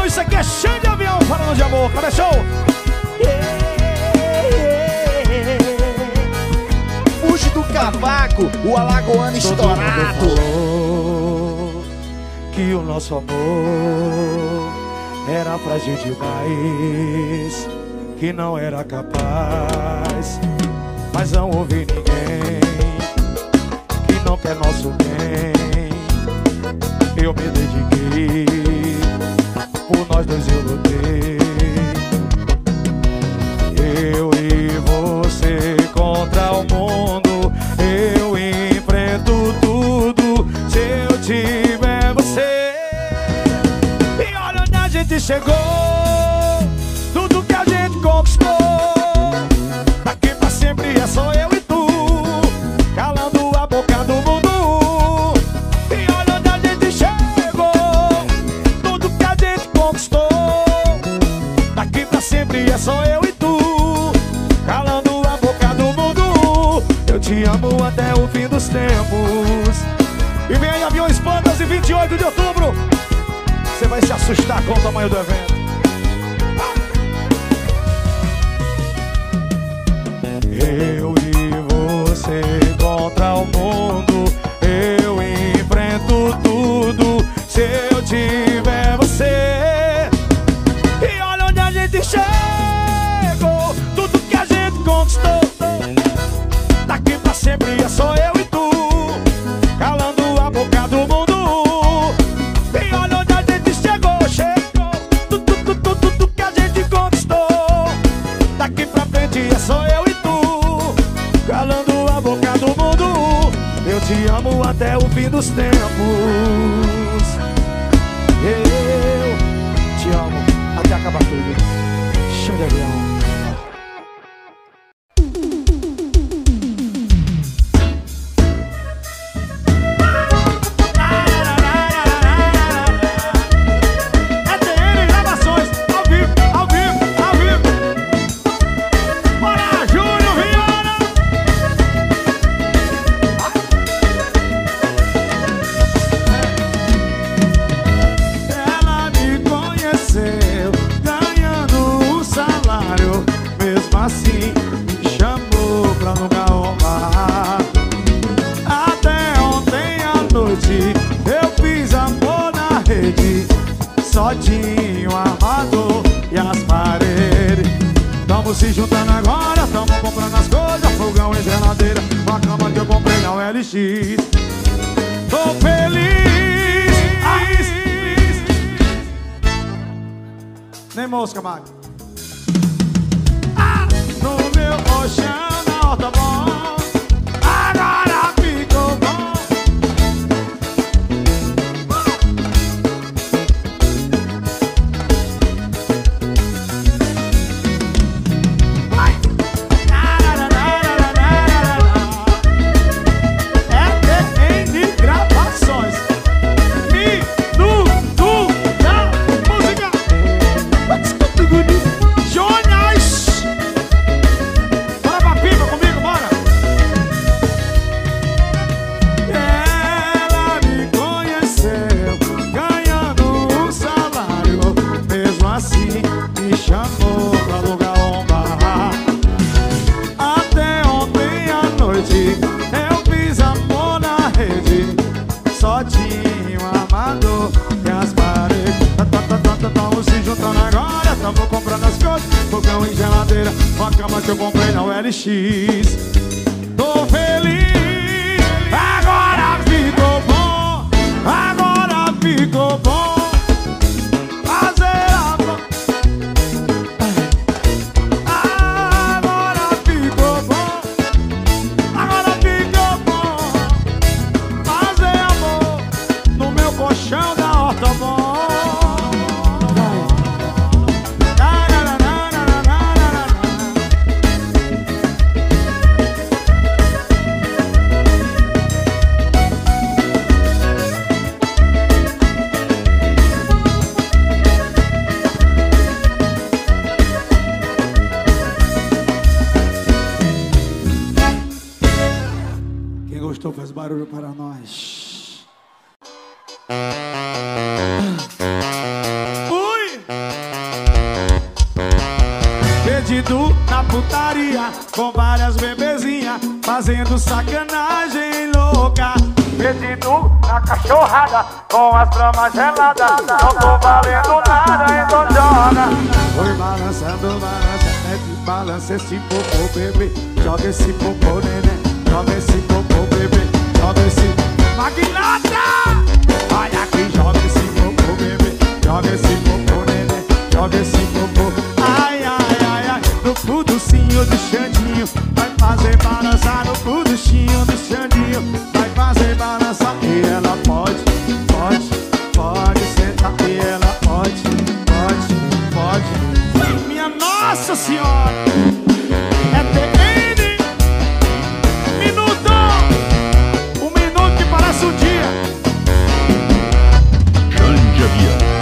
Isso aqui é Xande Avião falando de amor. Cadê show? Puxe do cavaco, o alagoano estourado. Falou que o nosso amor era frágil demais, que não era capaz, mas não houve ninguém que não quer nosso bem. Eu me dediquei, por nós dois eu lutei. Eu e você contra o mundo, eu enfrento tudo se eu tiver você. E olha onde a gente chegou, tudo que a gente conquistou. Daqui pra sempre é só eu e tu, calando a boca do mundo. E olha onde a gente chegou, tudo que a gente conquistou. Daqui pra sempre é só eu e tu, calando a boca do mundo. Eu te amo até o fim dos tempos. E vem aí Aviões Bandas em 28 de outubro. Você vai se assustar com o tamanho do evento. Eu e você contra o mundo, eu enfrento tudo se eu tiver você. E olha onde a gente chegou, tudo que a gente conquistou. Daqui pra sempre é só eu e tu, calando a boca do mundo. E olha onde a gente chegou, tudo que a gente conquistou. Daqui pra frente é só eu e tu, calando a boca do mundo. Eu te amo até o fim dos tempos. Eu te amo até acabar tudo. Xande Avião. Assim me chamou pra nunca honrar. Até ontem à noite eu fiz amor na rede, só tinha um armador e as paredes. Tamo se juntando agora, tamo comprando as coisas, fogão e geladeira, uma cama que eu comprei na OLX. Tô feliz. Nem mosca, Mário. No meu colchão na horta bom, agora ficou bom. Vai! É TN Gravações. Minuto da música. Jonas. Comigo, bora! Ela me conheceu ganhando um salário, mesmo assim me chamou pra alugar um bar. Até ontem à noite eu fiz amor na rede, só tinha um armador e as paredes. Tamo se juntando agora, tamo comprando as coisas, fogão e geladeira, uma cama que eu comprei na OLX. Tô feliz, agora ficou bom, agora ficou bom. Fazer amor, agora ficou bom, agora ficou bom. Fazer amor no meu colchão da horta bom. Gostou? Faz barulho para nós. Ui! putaria com várias bebezinhas, fazendo sacanagem louca. Perdido na cachorrada com as tramas geladas. Não tô valendo nada, então joga. Foi balançando, balança, balança esse popô, bebê. Joga esse popô, neném. Joga esse popô, bebê. Joga esse... Magnata! Olha aqui, joga esse popô, bebê. Joga esse popô, neném. Joga esse popô. Ai, ai, ai, ai. No puducinho do Xandinho vai fazer balançar. No puducinho do Xandinho vai fazer balançar. E ela pode, pode, pode sentar. E ela pode, pode, pode. Minha Nossa Senhora! É TN Minuto! Um minuto que parece um dia. Grande avião.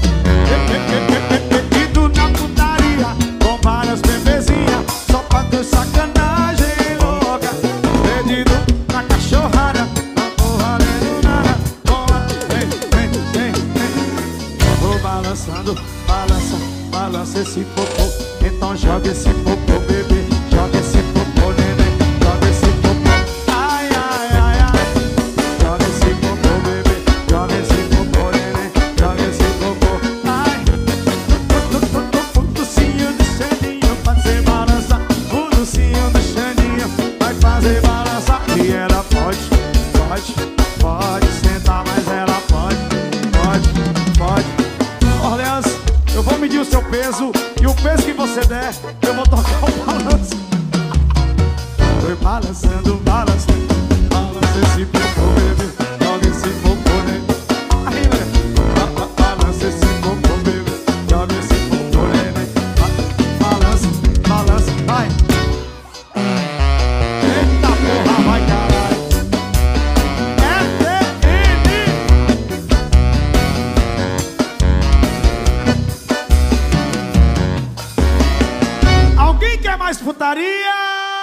Indo na putaria com várias bebezinhas, só pra ter sacanagem louca. Perdido na cachorrada, não tô valendo nada. Vem, vem, vem, vem. Vou balançando, balança, balança esse popô. Então joga esse popô, bebê. Joga esse popô, neném. Joga esse popô. Ai, ai, ai, ai. Joga esse popô, bebê. Joga esse popô, neném. Joga esse popô. Ai. No puducinho do Xandinho fazer balançar. Puducinho do Xandinho vai fazer balançar. E ela pode, pode, pode sentar, mas ela pode, pode, pode. Orleans, eu vou medir o seu peso. E o peso que você der, eu vou tocar o balanço. Foi balançando, balançando. Balança esse popô, bebê. Joga esse popô, né? Aí, né? Balança esse popô, bebê. Joga esse popô, né? Balança, balança, vai. Eita porra, vai caralho. Alguém quer mais putaria?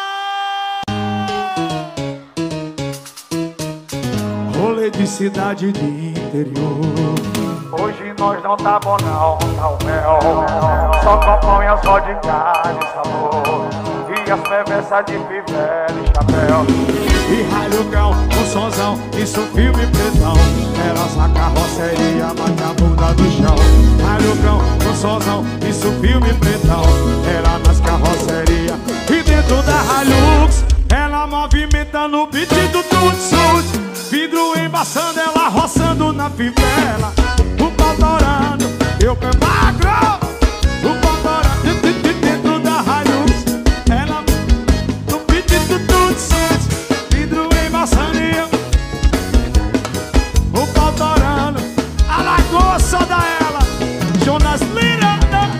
Rolê de cidade de interior. Hoje nós não tá bom não, tá o mel. Só componha só de carne e sabor. E as travessas de fivela e chapéu. E ralhugão, um sonzão, isso filme pretão. Elas na carroceria, bate a bunda do chão. Ralhugão, um sonzão, isso filme pretão. Ela nas carroceria e dentro da Hilux ela movimenta no beat do tut-tut. Vidro embaçando, ela roçando na fivela. O pau torando, eu pé magro. O pau torando dentro da Hilux. Ela no beat do tut-tut. Vidro embaçando e eu o pau torando. A lagoa só dá ela. Jonas Lira.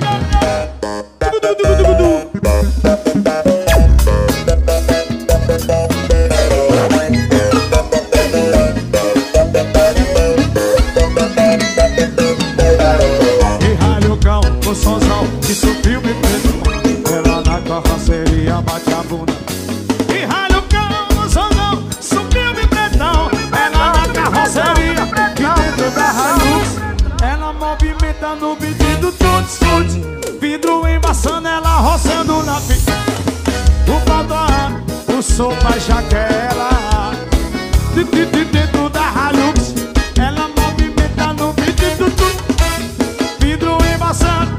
E ralhugão, o sonzão, isso filme preto. Ela na carroceria bate a bunda. E ralhugão, o sonzão, isso filme pretão. Ela na carroceria e dentro da Hilux ela movimenta no beat do tut-tut. Vidro embaçando, ela roçando na pista. O pau doando, o som baixa aquela. Dentro da Hilux ela movimenta no beat do tut. Vidro embaçando,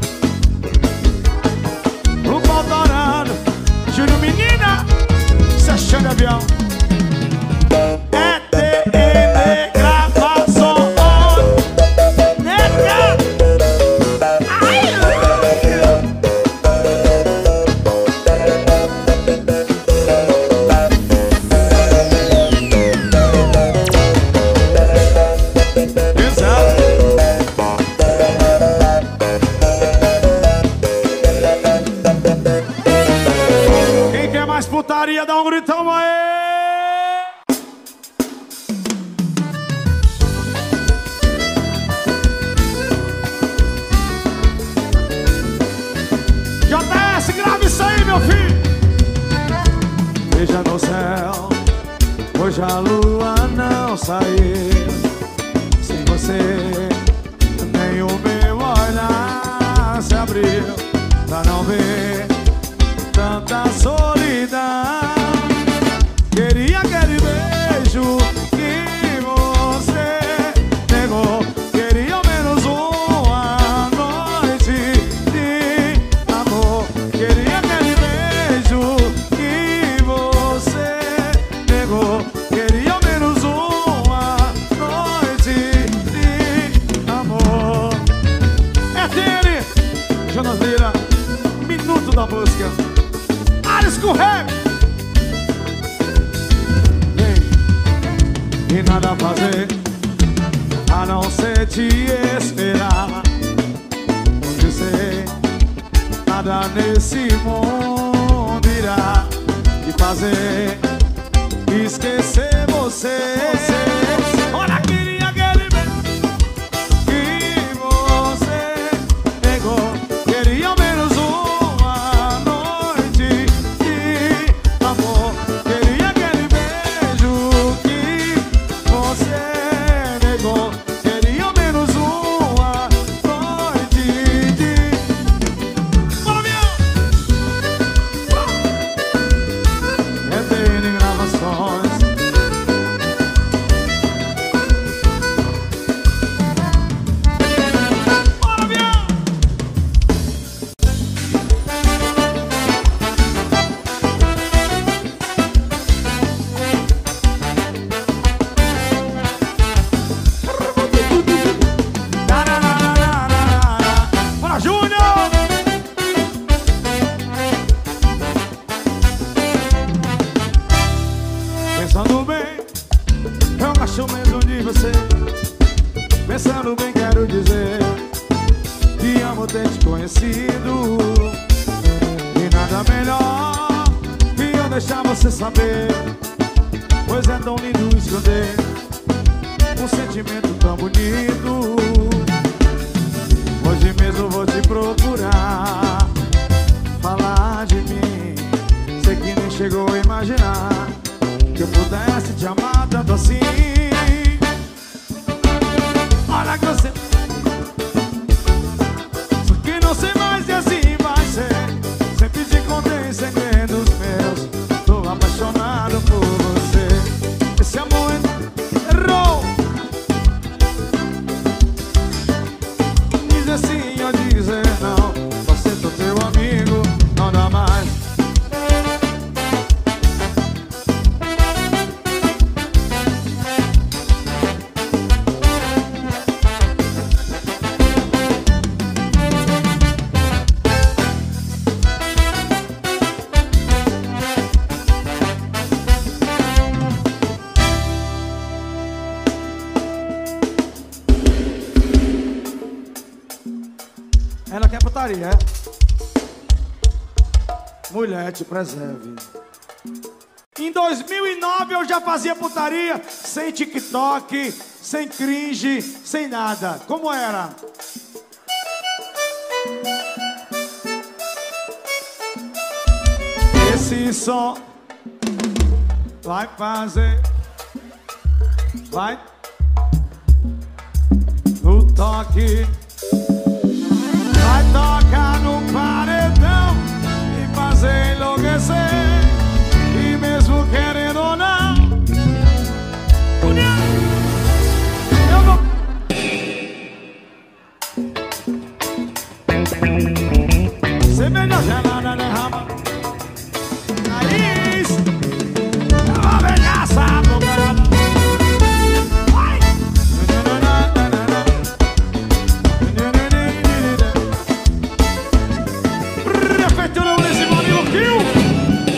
o pau dourando. Júlio menina, cê chama de avião. É TN gravação. Nega. Ai. Quem quer mais putaria, dá um gritão aí. JS, grave isso aí, meu filho. Veja no céu, hoje a lua não saiu. Sem você, nem o meu olhar se abriu pra não ver tanta nada a fazer a não ser te esperar. Porque sei, nada nesse mundo irá te fazer esquecer você. Olha, queria aquele beijo que você pegou. Queria ao menos uma noite de amor. Queria aquele beijo que você negou. Queria ao menos uma noite de... Bora, Bião! Eterno em gravações. Bora, Bião! Bora, Júnior! Pensando bem, eu gosto mesmo de você. Pensando bem, quero dizer que amo ter te conhecido. E nada melhor que eu deixar você saber, pois é tão lindo esconder um sentimento tão bonito. Hoje mesmo vou te procurar, falar de mim. Sei que nem chegou a imaginar que eu pudesse te amar tanto assim. Olha que você... Só que não sei mais e assim vai ser. Sempre te contei segredos meus. Tô apaixonado por você. Esse amor errou. Dizer sim ou dizer não. Você sou teu amigo, não dá mais. Ela quer putaria, é? Mulher, te preserve. Em 2009 eu já fazia putaria sem TikTok, sem cringe, sem nada. Como era? Esse som vai fazer, vai no toque. Vai tocar no paredão e fazer enlouquecer. E mesmo querendo ou não, eu vou... Semelha gelada derrama nariz. Eu vou pegar essa boca. Prefeitura Municipal de Luquinho.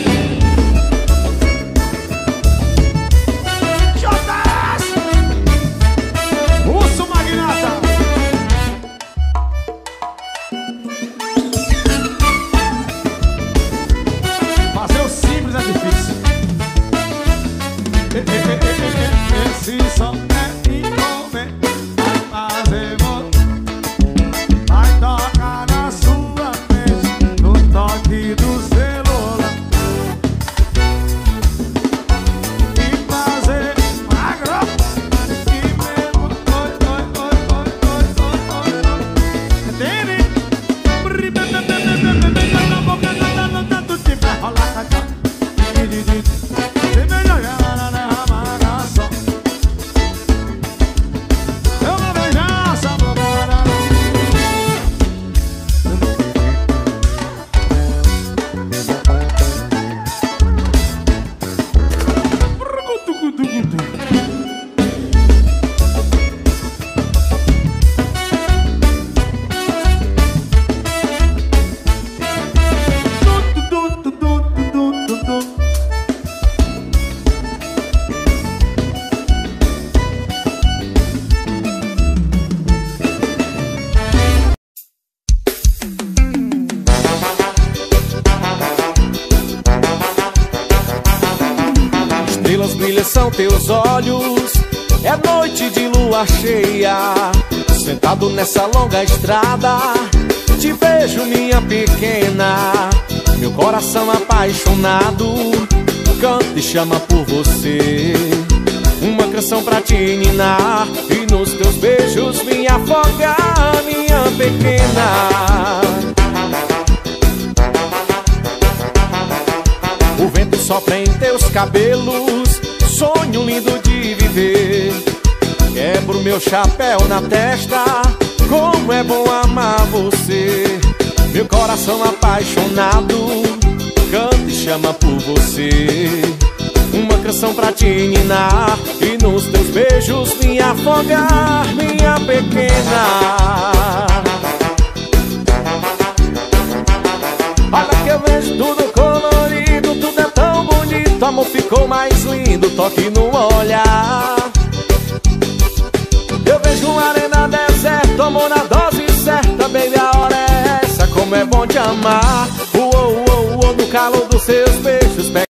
são teus olhos. É noite de lua cheia, sentado nessa longa estrada. Te vejo, minha pequena, meu coração apaixonado canta e chama por você. Uma canção pra te ninar e nos teus beijos me afogar, minha pequena. O vento sopra em teus cabelos, sonho lindo de viver. Quebro meu chapéu na testa, como é bom amar você. Meu coração apaixonado canta e chama por você. Uma canção pra te ninar e nos teus beijos me afogar, minha pequena. Olha que eu vejo tudo colorido, tudo é tão bonito, amor ficou mais lindo, toque no olhar. Eu vejo uma arena deserta, amor na dose certa, baby, a hora é essa, como é bom te amar. No calor dos seus beijos.